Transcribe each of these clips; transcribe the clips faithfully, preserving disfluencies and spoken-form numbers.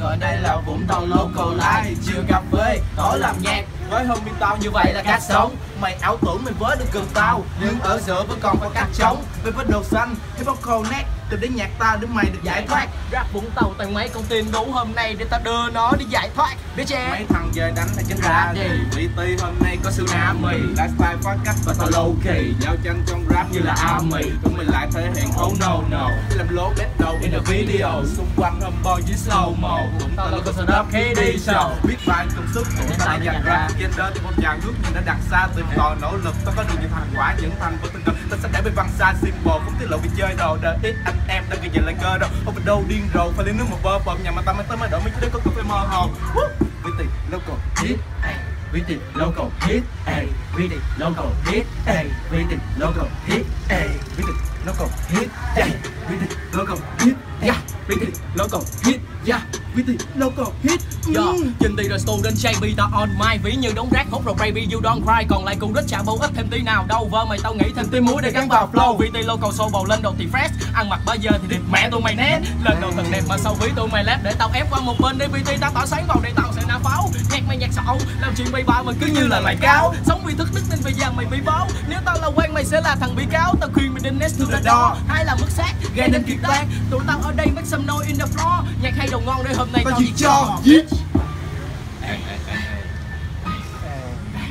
Gọi đây là Vũng Tàu Local Life. Chiều cà phê, tối làm nhạc. Với homie tao như vậy là cách sống. Mày ảo tưởng mình với được gần tao, nhưng ở giữa vẫn còn phải cách trống. Với với đồ xanh, hip hop connect, từ đến nhạc ta để mày được giải thoát. Rap Vũng Tàu toàn mấy con tim đủ hôm nay để ta đưa nó đi giải thoát. Biết chưa? Mấy thằng về đánh hay chính ra gì? vê tê hôm nay có tsunami, lifestyle phá cách và tao low key. Giao tranh trong rap như là army, tụi mình lại thể hiện oh no no. Để làm lố best đầu in the video, xung quanh homeboy dưới slow mo. Vũng Tàu là con stand up khi đi show. Biết bài công sức, chúng ta dành ra. Gender thì một dàn nước nhưng đã đặt xa tìm tòi nỗ lực. Tao có được những thành quả, những thành của tinh thần. Tao sẽ để bên văn xa symbol, không tiết lộ vì chơi đồ. Đời ít anh em đang gây dựng lại cơ đâu. Không phải đâu điên rồ, phải lấy nước một bơ bầm. Nhà mà tao mới tới mới đổi mấy chứ có cà phê mơ hồ. vê tê local hit, vê tê local hit, vê tê local hit, vê tê local hit, vê tê local hit, vê tê local hit, vê tê local hit, vê tê local hit. Trên thì rồi student J B ta on my ví như đống rác hút rồi baby you don't cry, còn lại cùng rất chả vô ích thêm tí nào đâu. Vơ mày tao nghĩ thêm tí muối để gắn vào flow. vê tê local show bầu lên đầu thì fresh, ăn mặc bây giờ thì đẹp mẹ tụi mày nét. Lên đầu thật đẹp mà sau ví tụi mày lép để tao ép qua một bên để vê tê ta tỏa sáng vào để tao sẽ nã pháo. Nhạc mày nhạc sậu làm chuyện bay bạ mà cứ như là lại cáo. Sống vì thức đức nên bây giờ mày bị báo. Nếu tao là quen mày sẽ là thằng bị cáo. Tao khuyên mày đến next to the door, hay là mất xác gây nên kiệt tác. Tụi tao ở đây make some noise in the floor. Nhạc hay đầu ngon để hôm nay Tao tao chỉ cho yeah.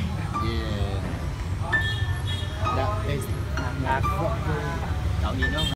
Cậu gì nữa không?